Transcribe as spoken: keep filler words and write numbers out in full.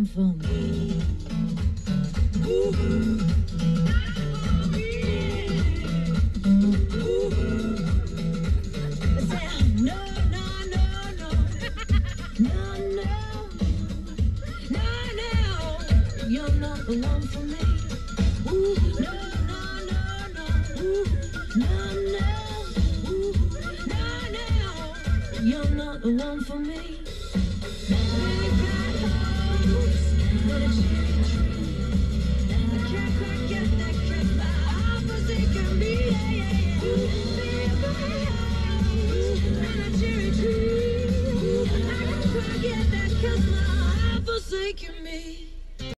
for me. Ooh. You're not the one for me. Ooh, no, no, no, no. Ooh, no, no. Ooh, no, no. You're not the one for me. We've got hopes, but it's